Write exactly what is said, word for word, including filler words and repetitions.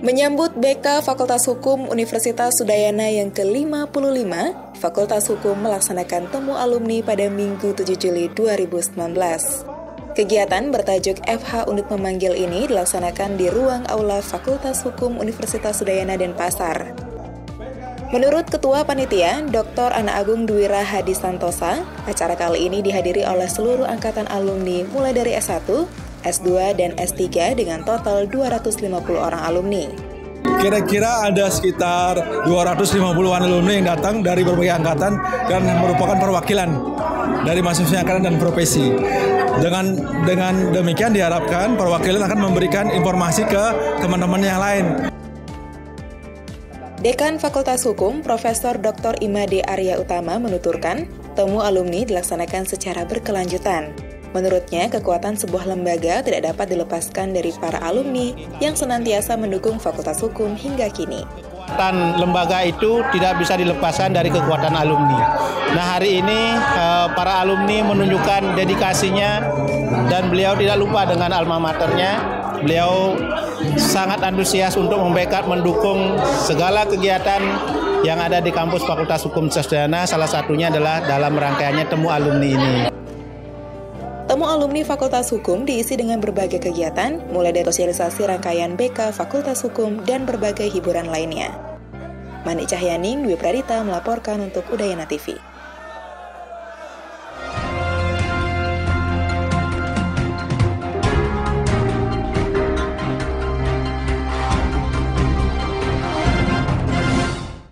Menyambut B K Fakultas Hukum Universitas Udayana yang ke lima puluh lima, Fakultas Hukum melaksanakan temu alumni pada Minggu tujuh Juli dua ribu sembilan belas. Kegiatan bertajuk F H Unit Memanggil ini dilaksanakan di ruang aula Fakultas Hukum Universitas Udayana Denpasar. Menurut Ketua Panitia, Doktor Ana Agung Dwira Hadi Santosa, acara kali ini dihadiri oleh seluruh angkatan alumni mulai dari S satu, S dua, dan S tiga dengan total dua ratus lima puluh orang alumni. Kira-kira ada sekitar dua ratus lima puluhan alumni yang datang dari berbagai angkatan dan merupakan perwakilan dari masing-masing angkatan dan profesi. Dengan dengan demikian diharapkan perwakilan akan memberikan informasi ke teman-teman yang lain. Dekan Fakultas Hukum, Profesor Doktor Imade Arya Utama menuturkan, temu alumni dilaksanakan secara berkelanjutan. Menurutnya, kekuatan sebuah lembaga tidak dapat dilepaskan dari para alumni yang senantiasa mendukung Fakultas Hukum hingga kini. Kekuatan lembaga itu tidak bisa dilepaskan dari kekuatan alumni. Nah, hari ini eh, para alumni menunjukkan dedikasinya dan beliau tidak lupa dengan alma maternya. Beliau sangat antusias untuk membackup, mendukung segala kegiatan yang ada di kampus Fakultas Hukum Udayana. Salah satunya adalah dalam rangkaiannya temu alumni ini. Temu alumni Fakultas Hukum diisi dengan berbagai kegiatan, mulai dari sosialisasi rangkaian B K Fakultas Hukum dan berbagai hiburan lainnya. Manik Cahyaning, Dwi Pradita melaporkan untuk Udayana T V.